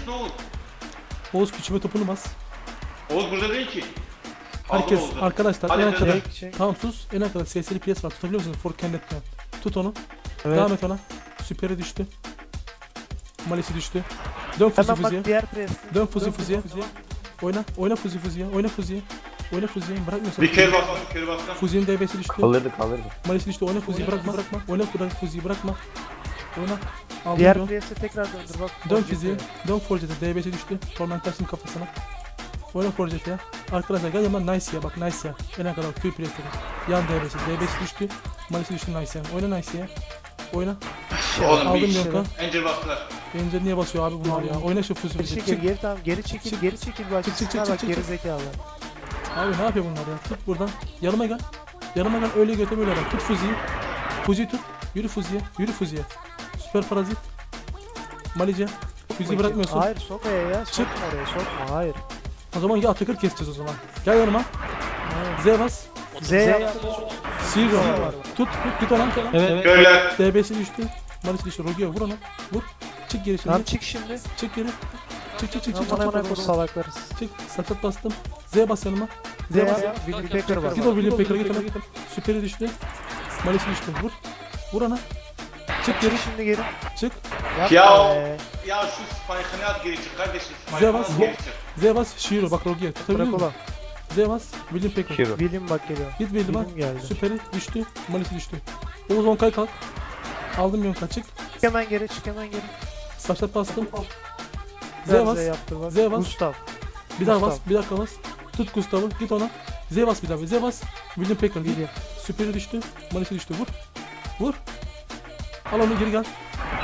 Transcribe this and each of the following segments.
neredesin Oğuz? Oğuz küçüme topunu bas. Oğuz burada değil ki. Herkes arkadaşlar Hadi en hadi. arkada. Tamam sus. En arkada SS'li PS var. Tutabiliyor musunuz? For Candidate. Tut onu. Evet. Devam et ona. Süperi düştü. Malisi düştü. Dön Fuzi Hemen bak Fuzi'ye. diğer presi. Dön Fuzi Fuzi'ye. Oyna. Oyna Fuzi Fuzi'ye. Oyna Fuzi'ye. Oyna Fuzi'ye. Bırakmıyorsun. Bir kere basma, bir kere basma. Fuzi'nin DB'si düştü. Kalırdı. Malisi düştü. Oyna Fuzi'yi bırakma. Oyna Fuzi'yi bırakma. Oyna. Aldım Diğer diyor. presi tekrar döndür bak. Dön Fuzi'ye. Dön Forjet'e. DB'si düştü. Tormentation kafasına. Oyna Forjet'e. Arkadaşlar gel hemen Nice'ye bak. Nice'ye. En arkada Q presleri. Yan DB'si. DB'si düştü. Malisi düştü Nice'ye. Oyna Nice'ye. Oyna. Oğlum Aldım bir Yonka. Angel bastılar. Bence niye basıyor abi bunlar ya? Oyna şu Fuzi. Geri çekil, geri tamam, geri çekil, geri çekil bak. Çık, Bak çık, geri çık. zekalı. Abi ne yapıyor bunlar ya? Tut buradan. Yanıma gel. Yanıma gel. Öyle götür böyle bak. Tut Fuzi'yi. Fuzi'yi tut. Yürü Fuzi'ye. Yürü Fuzi'ye. Süper parazit. Malice. Fuzi'yi bırakmıyorsun. Hayır sokma ya. Sokma oraya sokma. Hayır. O zaman ya Atakır keseceğiz o zaman. Gel yanıma. Z bas. Z yap. Sihir var. Tut. Git ona. Evet. Köyler. DB'si düştü. Malisi düştü. Rogi'ye vur ona. Vur. Çık geri şimdi. Tamam çık şimdi. Çık geri. Çık. Aman aman bu salaklarız. Çık. Sakat bastım. Z bas yanıma. Z yap. Willy Packer var. Git o William Packer'a git ona. Süperi düştü. Malisi düştü. Vur. Vur ona. Çık geri. Çık şimdi geri. Çık. Yapma Ya be. ya şu spike'ını at geri çık kardeşim. Zebas. Spike'ını at geri çık. Z bas. Shiro bak Rogi'ye. Tutabiliyor musun? Dracola. Z bas. William Packer. Hero. William bak geliyor. Git William'a. William geldi. Süperi düştü. Malisi düştü. Oğuz Onkay kalk. Aldım Yonka çık. Çık hemen geri, çık hemen geri. Saçlat bastım. Z Biraz bas. Z yaptır bak. Z bas. Gustav. Bir daha bas. Gustav. Bir dakika bas. Tut Gustav'ı. Git ona. Z bas bir daha. Z bas. William Packer. Git. William. Süperi düştü. Malisi düştü. Vur. Vur. Al onu geri gel.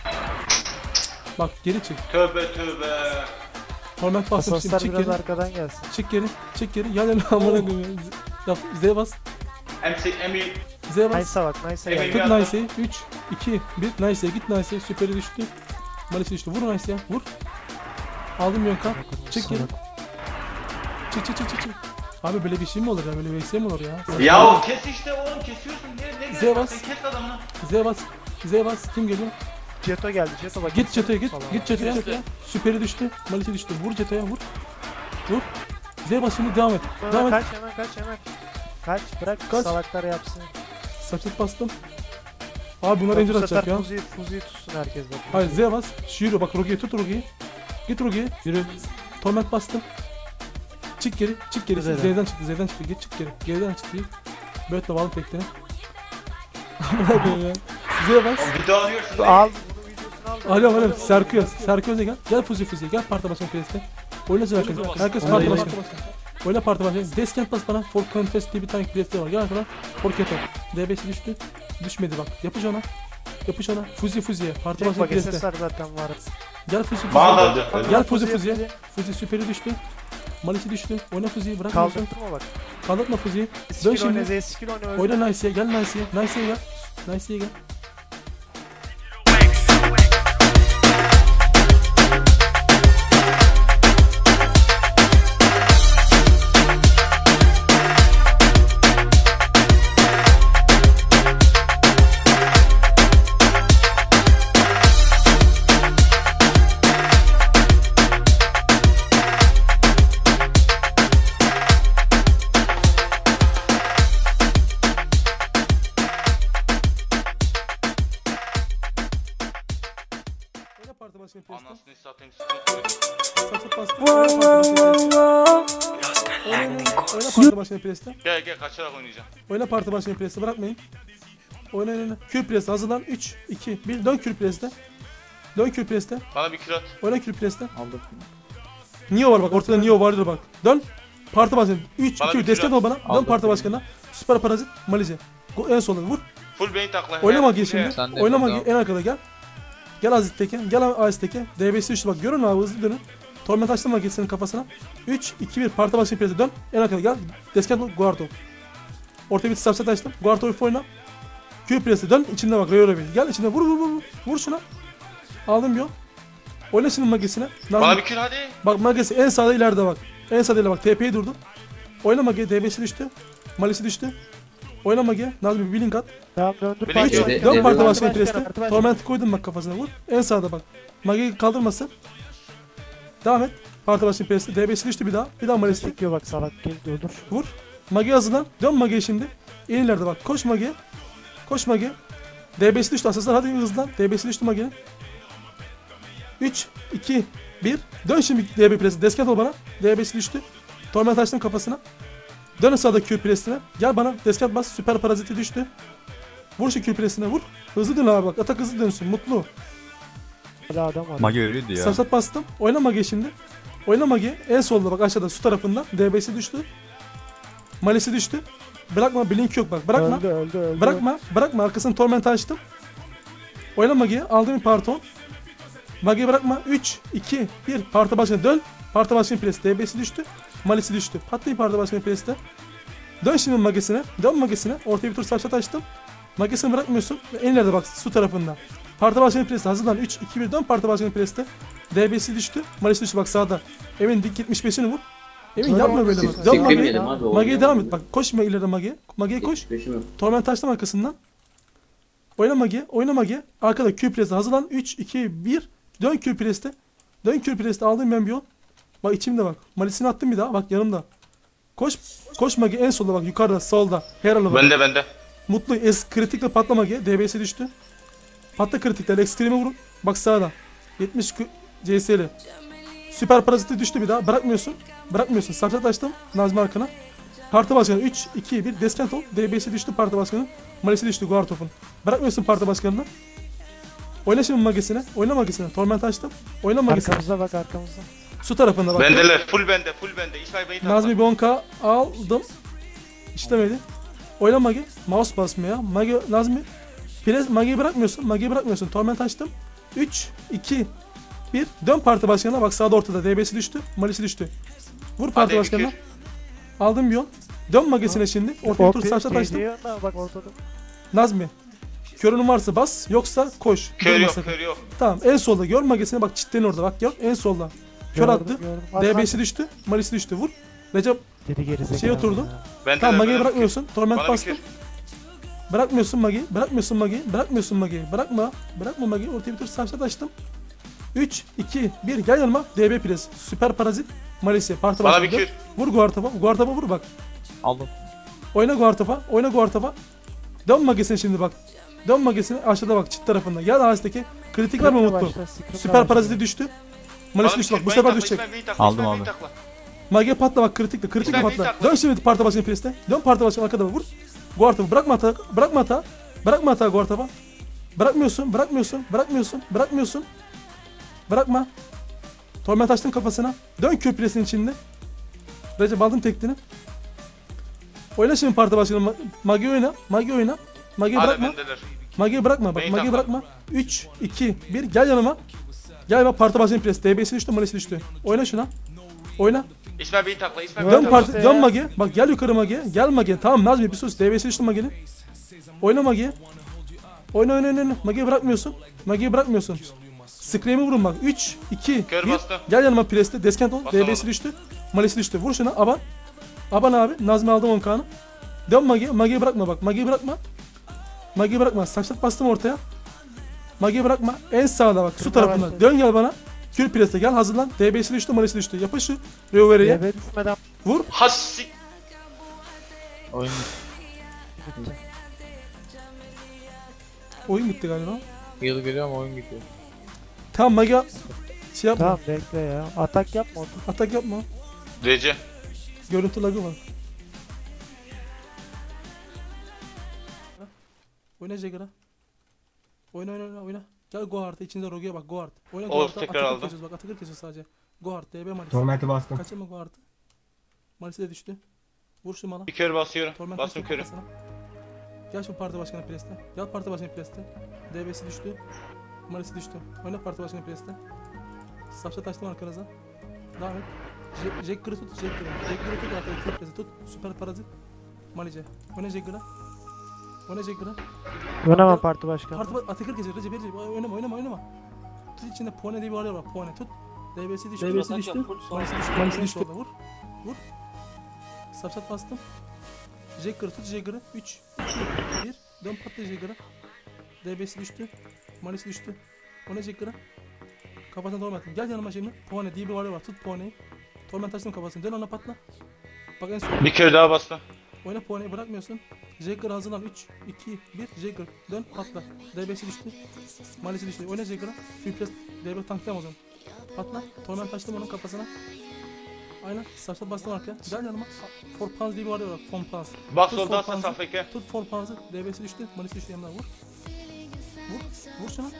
Bak geri çık. Tövbe tövbe. Torment bastım şimdi. Asaslar Çık biraz geri. arkadan gelsin. Çık geri. Çık geri. Gel yanına amına koyayım. Yap. Z bas. Emil. Z bas. Nice'a bak, Nice'a Emin gel. Tut Nice'yi. 3, 2, 1. Nice'ye git Nice'ye. Süperi düştü. Malisi düştü. Vur Nice'ye. Vur. Aldım Yonka. Çık geri. Çık. Abi böyle bir şey mi olur ya? Böyle bir şey mi olur ya? Ya kes işte oğlum kesiyorsun. Ne Zebas. Sen kes adamını. Z bas. Kim geliyor? Jeto geldi, Jeto bak. Git Ceto'ya git. Salak. Git Ceto'ya. Süperi düştü. Malisi düştü. Vur Ceto'ya vur. Vur. Z bas şimdi devam et. Devam Hemen et. kaç hemen. Kaç bırak Kaç. salaklar yapsın. Saçlık bastım. Abi bunlar Bu Angel sefer atacak ya. Fuzi'yi tutsun herkes bak. Hayır Z bas. Yürü bak Rogi'ye tut Rogi'yi. Git Rogi'ye. Yürü. Torment bastım. Çık geri. Z'den çıktı. Git çık geri. Geriden çık geri. Böyletle bağlı tekleri. Amına koyayım ya. Z bas. Oğlum video alıyorsun. Al bunu videosunu al. Alıyorum. Serkio'ya gel. Gel Fuzi'ye gel. Parti başkanı preste. Oynasın herkes parti başkanı. Oyna parti başkanı. Deskent bas bana. For Confess diye bir tane preste var. Gel arkadan. For Keto. DB'si düştü. Düşmedi bak. Yapış ona. Fuzi'ye. Parti Tek başkanı bak preste. SS'ler zaten var. Gel Bana da Fuzi'ye. öldü. Gel Fuzi'ye. Fuzi süperi düştü. Malisi düştü. Oyna Fuzi'yi bırakmıyorsun. Kaldırtma bak. Kaldırtma Fuzi'yi. Dön Skill oyna, şimdi. Z skill oyna öldü. Oyna Nice'ye gel Nice'ye. Nice'ye gel. Oyna parti başkanı preste. Anasını satayım. Saçıp bastı. Oyna parti başkanı preste. Gel kaçarak oynayacağım. Oyna parti başkanı preste. Bırakmayın. Oyna. Kür preste hazırlan. 3, 2, 1. Dön kür preste. Bana bir kirat. Oyna kür preste. Aldım. Neo var bak. Ortada Neo vardır bak. Dön. Parti başkanı. 3, Bana 2, bir 1. Destek kilo. ol bana. Dön Aldım. parti başkanına. Süper parazit. Malice. En solda vur. Full bait takla. Oynama gel şimdi. Sen de Oynama devam. en arkada gel. Gel Aziz'teki. Gel Aziz'teki. DB'si düştü bak. Görün abi hızlı dönün. Torment açtım bak senin kafasına. 3, 2, 1. Parti başkanı presi dön. En arkada gel. Deskent Guardo. Ortaya bir sapsat açtım. Guardo oyna. Q presi dön. İçinde bak. Rayora bir. Gel içinde vur. Vur şuna. Aldım bir o. Oyna şimdi magesine. Bana bir kill hadi. Bak magesi en sağda ileride bak. En sağda ileride bak. TP'yi durdu. Oyna mage. DB'si düştü. Malisi düştü. Oyna mage. Nazmi bir billing at. Tamam döndür Billy parti Gate. başkanı. Dön parti Parti başkanı preste. parti başkanı. Torment koydum bak kafasına vur. En sağda bak. Mage'yi kaldırmasın. Devam et. Parti başkanı presti. DB'si düştü bir daha. Bir daha Malisi. Çekiyor bak salak gel dur. Vur. Magi hazırlan. Dön Magi'ye şimdi. En ileride bak. Koş Magi'ye. Koş Magi'ye. DB'si düştü asaslar. Hadi hızlan. DB'si düştü Magi'ye. 3, 2, 1. Dön şimdi DB presi. Desket ol bana. DB'si düştü. Torment açtım kafasına. Dön sağda Q presine. Gel bana. Desket bas. Süper paraziti düştü. Vur şu Q presine vur. Hızlı dön abi bak. Atak hızlı dönsün. Mutlu. Hala adam var. Magi ölüydü ya. Saçlat bastım. Oyna Magi'ye şimdi. Oyna Magi'ye. En solda bak aşağıda su tarafında. DB'si düştü. Malisi düştü. Bırakma. Blink yok bak. Bırakma. Öldü. Bırakma. Arkasını torment açtım. Oyna Magi'ye. Aldım bir parton. Magi'yi bırakma. 3, 2, 1. Parti başına dön. Parti başına presi. DB'si düştü. Malisi düştü. Patlayın parti başına preste. Dön şimdi Magi'sine. Dön Magi'sine. Ortaya bir tur saçlat açtım. Magi'sini bırakmıyorsun. Ve en ileride bak su tarafında. Parti başına preste. Hazırlan. 3, 2, 1. Dön parti başına preste. DB'si düştü. Malisi düştü bak sağda. Emin dik 75'ini vur. Emin yapma böyle bak. Dön Magi'ye. Magi'ye devam et. Bak koşma ileri Magi'ye. Magi'ye koş. Torment açtım arkasından. Oyna Magi'ye. Oyna Magi'ye. Arkada Q presi hazırlan. 3, 2, 1. Dön Q preste. Dön Q preste. Aldım ben bir yol. Bak içimde bak. Malisini attım bir daha. Bak yanımda. Koş. Koş Magi en solda bak. Yukarıda. Solda. Herhalde bak. Bende. Mutlu. Kritikle patla Magi. DB'si düştü. Patla kritikle. Lex Scream'e vurun. Bak sağda. 70 CS'li. Süper paraziti düştü bir daha. Bırakmıyorsun. Bırakmıyorsun. Sapsat açtım. Nazmi arkana. Parti başkanı 3, 2, 1. Deskent ol. DB'si düştü parti başkanı. Malisi düştü Guartof'un. Bırakmıyorsun parti başkanını. Oyna şimdi Magi'sine. Oyna Magi'sine. Torment açtım. Oyna Magi'sine. Arkamızda bak arkamızda. Su tarafında bak. Bendeler. Full bende. İsmail Bey'i takla. Nazmi Bonka aldım. İşlemedi. Oyna Magi. Mouse basmıyor ya. Nazmi. Magi'yi bırakmıyorsun. Torment açtım. 3, 2, 1. Dön parti başkanına. Bak sağda ortada. DB'si düştü. Malisi düştü. Vur parti Hadi başkanına. Bekir. Aldım bir yol. Dön Magi'sine şimdi. Ortaya tur saçlat açtım. Geliyor da bak ortada. Nazmi. Körünün varsa bas. Yoksa koş. Kör Durma yok, sakın. kör yok. Tamam en solda gör Magi'sine bak çitlerin orada bak gör en solda. Kör attı. DB'si düştü. Malisi düştü. Vur. Recep Deli gerizekalı. şey oturdu. ya. Bendeler. Tamam Magi'yi bendeler. bırakmıyorsun. Torment Bana bastım. Bekir. Bırakmıyorsun Magi'yi. Bırakma Magi'yi. Ortaya bir tur saçlat açtım. 3, 2, 1. Gel yanıma. DB pres. Süper parazit. Malisi. Parti Bana başladı. Bekir. Vur Guartof'a vur bak. Aldım. Oyna Guartof'a. Dön Magi'sine şimdi bak. Dön Magi'sine aşağıda bak çit tarafında. Gel ağaçtaki. Kritik var mı Scrim'le Mutlu? başla, Scrim'le Süper başla. paraziti düştü. Malisi düştü bak bu sefer düşecek. Aldım, aldım. Magi'ye patla bak kritikle İsmail Bey'i patla. takla. Dön şimdi parti başkanı preste. Dön parti başkanı arkada vur. Guartof'a bırakma hata Guartof'a. Bırakmıyorsun. Bırakma. Torment açtın kafasına. Dön köprüsün içinde. Recep aldın tekniğini. Oyna şimdi parti başkanı. Magi oyna. Magi'yi Hadi bırakma. bendeler. Magi'yi bırakma bak. Beni Magi'yi takla. bırakma. 3, 2, 1. Gel yanıma. Gel bak parti başkanı pres. DB'si düştü. Malisi düştü. Oyna şuna. Oyna. İsmail Bey'i takla. Dön Magi. Bak gel yukarı Magi. Gel Magi. Tamam Nazmi bir sus. DB'si düştü Magi'nin. Oyna Magi. Oyna. Magi'yi bırakmıyorsun. Scream'i vurun bak. 3, 2, Kör 1. bastım. Gel yanıma preste. Deskent ol. Bastım DB'si oğlum. düştü. Malisi düştü. Vur şuna. Aban abi. Nazmi aldım 10 kanı. Dön Magi'ye. Magi'yi bırakma bak. Magi'yi bırakma. Saçlat bastım ortaya. Magi'yi bırakma. En sağda bak. Su Kırk tarafında. başladı. Dön gel bana. Kür preste gel. Hazırlan. DB'si düştü. Malisi düştü. Yapış şu. Reovere'ye. DB düşmeden Vur. Hasik. Oyun bitti. Oyun bitti galiba. yıl geliyor ama oyun gidiyor. Tamam Magi şey yapma. Tamam bekle ya. Atak yapma otur. Atak yapma. DC. Görüntü lagı var. Oyna Jagger'a. Oyna. Gel Gohard'a içinde Rogue'ya bak Gohard. Oyna Oğuz Gohard'a. tekrar Atakır aldım. kesiyoruz bak Atakır kesiyoruz sadece. Gohard DB Malisi. Torment'i bastım. Kaçırma Gohard'ı. Malisi de düştü. Vur şu mala. Bir kör basıyorum. Torment Bastım açtım körü. kafasına. Gel şu parti başkanı preste. Gel parti başkanı preste. DB'si düştü. Malisi düştü. Oyna parti başkanı preste. Safşat açtım arkanıza. Devam et. Jagger'ı tut. Jagger'ı tut arkada kür presi tut. Süper parazit. Malice. Oyna Jagger'a. Oynama parti başkanı. Parti Atakır kesiyor. Recep. Oynama. Tut içinde Pone diye bir varıyor bak. Pone tut. DB'si düştü. Malisi düştü. Vur. Safşat bastım. Jagger'ı tut. 3, 2, 1. Dön patla Jagger'a. DB'si düştü. Malisi düştü. Oyna Jagger'a. Kafasına torment attım. Gel yanıma şimdi. Pone diye bir varıyor var. Tut Pone'yi. Torment açtım kafasına. Dön ona patla. Bak en son. Bir kere daha bastı. Oyna Pone'yi bırakmıyorsun. Jagger hazırlan. 3, 2, 1. Jagger. Dön patla. DB'si düştü. Malisi düştü. Oyna Jagger'a. Füpres. DB tanklayamaz onu. Patla. Torment açtım onun kafasına. Aynen. Saçla bastım arkaya. Gel yanıma. For Pans diye bir varıyor var. For Pans. Bak Tut soldan for sağ Pans'ı. safhaki. Tut For Pans'ı. DB'si düştü. Malisi düştü yanına vur. Vur. Vur şuna.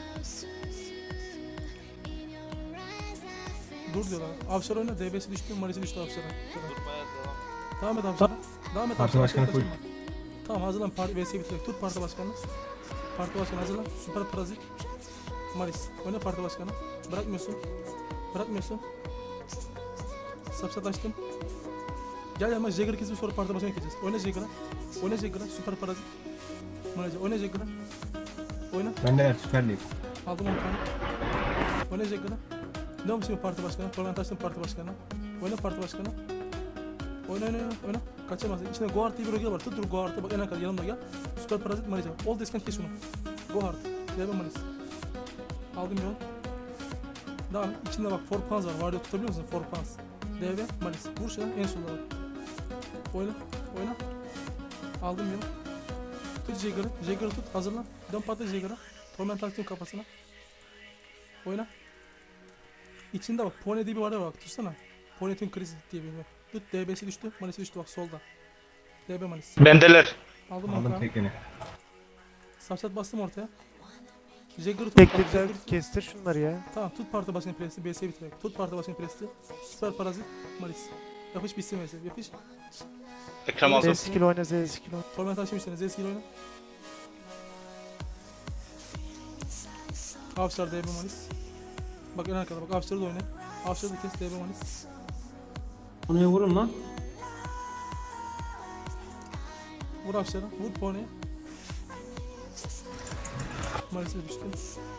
Dur diyorlar. Avşar oyna. DB'si düştü. Malisi düştü Avşar'a. Devam et Avşar'a. Devam et Parti Avşar'a. başkanı full. Tamam hazırlan. VS bitirek. Tut parti başkanını. Parti başkanı hazırlan. Süper Parazit. Maris. Oyna parti başkanı. Bırakmıyorsun. Bırakmıyorsun. Sapsat açtım. Gel yanıma Jagger'ı kesip sonra parti başkanı keseceğiz. Oyna Jagger'a. Oyna Jagger'a. Süper Parazit. Maris. Oyna Jagger'a. Oyna. Bendeler Süper Lig. Aldım 10 tane. Oyna Jagger'a. Ne olmuş şimdi parti başkanı? Torment açtım parti başkanı. Oyna parti başkanı. Oyna oyna oyna. Oyna. Kaçamaz. İçinde Gohart diye bir roge var. Tuttur Gohart'ı. Bak en arkada yanımda gel. Süper Parazit Maris'e. Ol desken kes şunu. Gohart. DB Maris. Aldım yol. Devam. İçinde bak For Pans var. Varıyor tutabiliyor musun? For Pans. DB Maris. Vur şuna en solda bak. Oyna. Oyna. Aldım yol. Tut Jagger'ı. Jagger'ı tut. Hazırlan. Dön patla Jagger'a. Torment açtım kafasına. Oyna. İçinde bak Pone diye bir var ya bak. Tutsana. Ponetin krizi diye bir var. Tut DB'si düştü. Manis'i düştü bak solda. DB Manis. Bendeler. Aldım Aldım onu. tekini. Sapsat bastım ortaya. Jagger'ı tut. Bekle Jagger'ı güzel tut. kestir şunları ya. Tamam tut parti başkanı presti. BS'ye bitirerek. Tut parti başkanı presti. Süper Parazit. Manis. Yapış bitsin BS. Yapış. Ekrem aldım. Z skill oyna Z skill oyna. Torment açmışsın. Z skill oyna. Avşar DB Manis. Bak en arkada bak. Avşar'ı da oyna. Avşar'ı da kes DB Manis. Onu vurun lan. Vur Avşar'a. Vur Pone'ye. Manis'e düştü.